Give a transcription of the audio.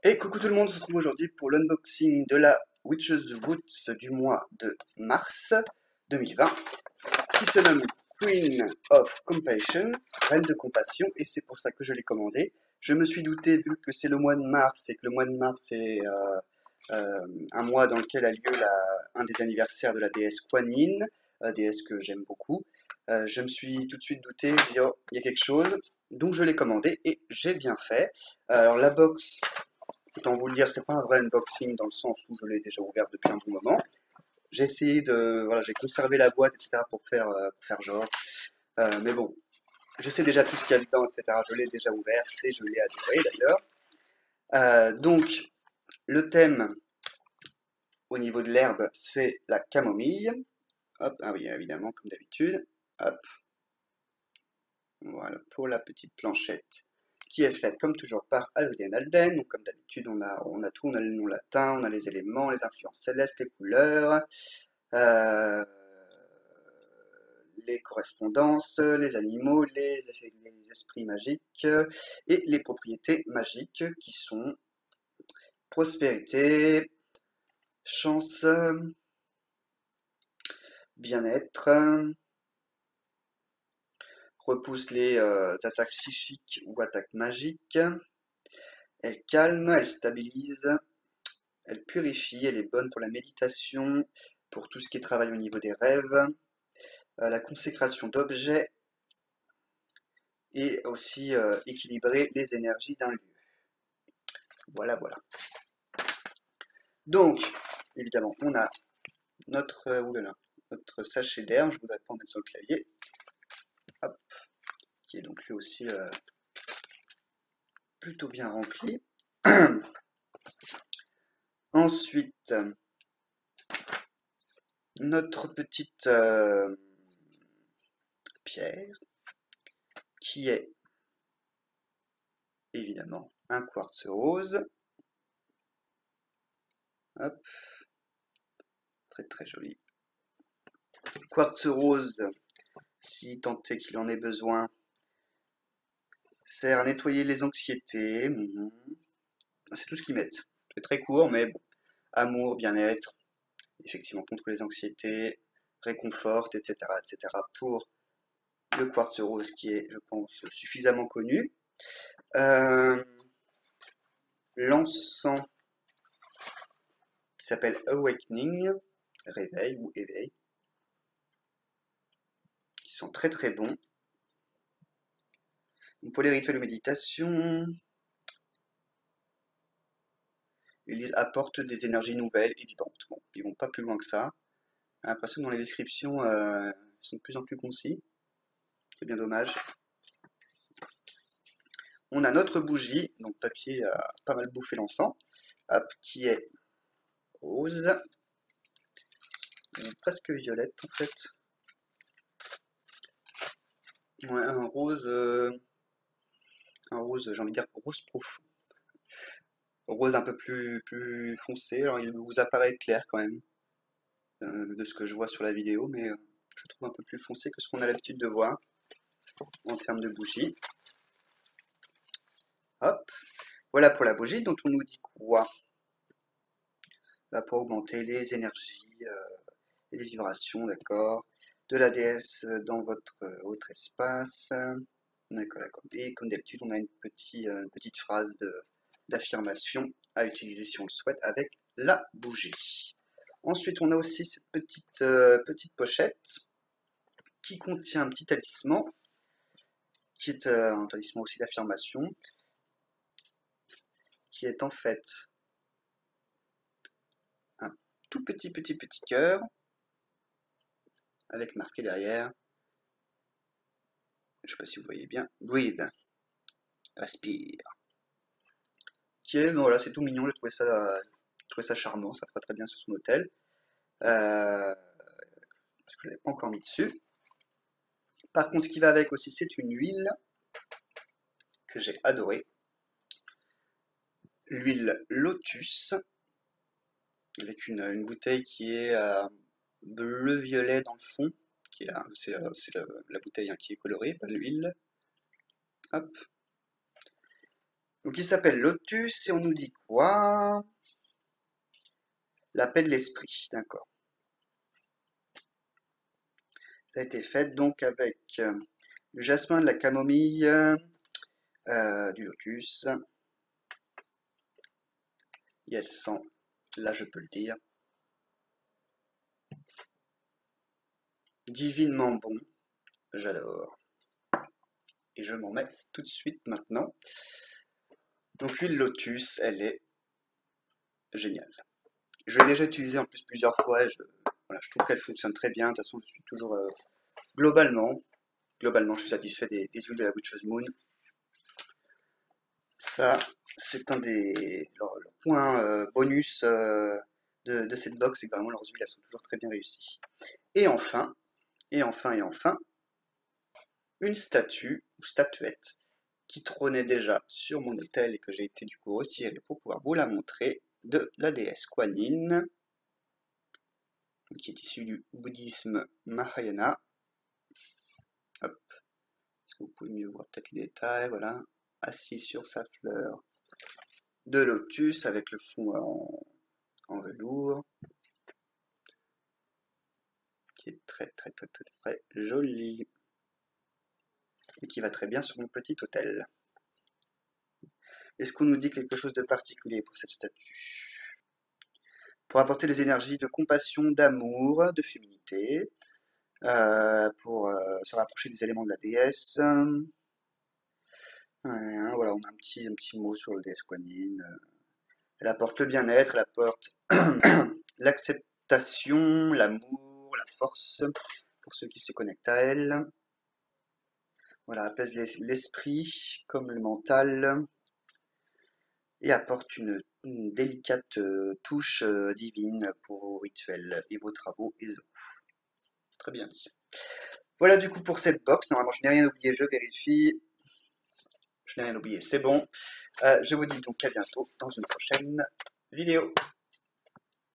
Et coucou tout le monde, on se retrouve aujourd'hui pour l'unboxing de la Witch's Roots du mois de mars 2020, qui se nomme Queen of Compassion, Reine de Compassion, et c'est pour ça que je l'ai commandé. Je me suis douté, vu que c'est le mois de mars, et que le mois de mars est un mois dans lequel a lieu un des anniversaires de la déesse Kuan Yin, déesse que j'aime beaucoup. Je me suis tout de suite douté, je me dit, oh, il y a quelque chose, donc je l'ai commandé, et j'ai bien fait. Alors la box... Autant vous le dire, c'est pas un vrai unboxing dans le sens où je l'ai déjà ouvert depuis un bon moment. J'ai essayé voilà, j'ai conservé la boîte, etc. Pour faire genre. Mais bon, je sais déjà tout ce qu'il y a dedans, etc. Je l'ai déjà ouvert, je l'ai adoré d'ailleurs. Donc, le thème au niveau de l'herbe, c'est la camomille. Hop, ah oui, évidemment, comme d'habitude. Hop, voilà, pour la petite planchette qui est faite comme toujours par Adrien Alden. Donc, comme d'habitude, on a tout, on a le nom latin, on a les éléments, les influences célestes, les couleurs, euh, les correspondances, les animaux, les esprits magiques et les propriétés magiques qui sont prospérité, chance, bien-être, repousse les attaques psychiques ou attaques magiques, elle calme, elle stabilise, elle purifie, elle est bonne pour la méditation, pour tout ce qui est travail au niveau des rêves, la consécration d'objets et aussi équilibrer les énergies d'un lieu. Voilà, voilà. Donc, évidemment, on a notre sachet d'herbe, je voudrais pas en mettre sur le clavier, hop, qui est donc lui aussi plutôt bien rempli. Ensuite, notre petite pierre, qui est évidemment un quartz rose. Hop, très très joli. Quartz rose, si tant est qu'il en ait besoin, sert à nettoyer les anxiétés. C'est tout ce qu'ils mettent. C'est très court, mais bon. Amour, bien-être, effectivement contre les anxiétés, réconforte, etc., etc. pour le quartz rose qui est, je pense, suffisamment connu. L'encens qui s'appelle Awakening, réveil ou éveil, qui sont très très bons. Donc pour les rituels de méditation, ils disent apportent des énergies nouvelles et vivantes. Bon, ils vont pas plus loin que ça. J'ai l'impression que dans les descriptions, ils sont de plus en plus concis. C'est bien dommage. On a notre bougie, donc papier a pas mal bouffé l'encens, hop, qui est rose, presque violette en fait. Ouais, un rose, j'ai envie de dire rose profond. Rose un peu plus foncé, alors il vous apparaît clair quand même, de ce que je vois sur la vidéo, mais je trouve un peu plus foncé que ce qu'on a l'habitude de voir en termes de bougie. Hop, voilà pour la bougie, dont on nous dit quoi? Là, pour augmenter les énergies et les vibrations, d'accord, de la déesse dans votre autre espace. D'accord, d'accord. Et comme d'habitude, on a une petite phrase d'affirmation à utiliser si on le souhaite avec la bougie. Ensuite, on a aussi cette petite pochette qui contient un petit talisman, qui est un talisman aussi d'affirmation, qui est en fait un tout petit cœur, avec marqué derrière, je ne sais pas si vous voyez bien, breathe, respire. Qui est, voilà, c'est tout mignon, j'ai trouvé ça charmant, ça ferait très bien sur son hôtel. Parce que je ne l'avais pas encore mis dessus. Par contre, ce qui va avec aussi, c'est une huile que j'ai adorée. L'huile Lotus, avec une bouteille qui est bleu-violet dans le fond. C'est la bouteille hein, qui est colorée, pas l'huile. Hop. Donc il s'appelle Lotus et on nous dit quoi? La paix de l'esprit, d'accord. Ça a été fait donc avec du jasmin, de la camomille, du lotus. Et elle sent, là je peux le dire, divinement bon. J'adore. Et je m'en mets tout de suite maintenant. Donc l'huile lotus, elle est géniale. Je l'ai déjà utilisée en plus plusieurs fois. Voilà, je trouve qu'elle fonctionne très bien. De toute façon, je suis toujours globalement, je suis satisfait des huiles de la Witch's Moon. Ça, c'est un des leurs points bonus de cette box, c'est que vraiment leurs huiles elles sont toujours très bien réussies. Et enfin, une statue ou statuette qui trônait déjà sur mon autel et que j'ai été du coup retiré pour pouvoir vous la montrer, de la déesse Kuan Yin, qui est issue du bouddhisme Mahayana. Hop. Est-ce que vous pouvez mieux voir peut-être les détails? Voilà, assis sur sa fleur de lotus avec le fond en velours, qui est très joli et qui va très bien sur mon petit autel. Est-ce qu'on nous dit quelque chose de particulier pour cette statue? Pour apporter des énergies de compassion, d'amour, de féminité, pour se rapprocher des éléments de la déesse. Voilà, on a un petit mot sur le déesse Kuan Yin. Elle apporte le bien-être, elle apporte l'acceptation, l'amour, la force, pour ceux qui se connectent à elle. Voilà, apaise l'esprit comme le mental et apporte une délicate touche divine pour vos rituels et vos travaux ESO. Très bien dit. Voilà du coup pour cette box. Normalement, je n'ai rien oublié, je vérifie. Je n'ai rien oublié, c'est bon. Je vous dis donc à bientôt dans une prochaine vidéo.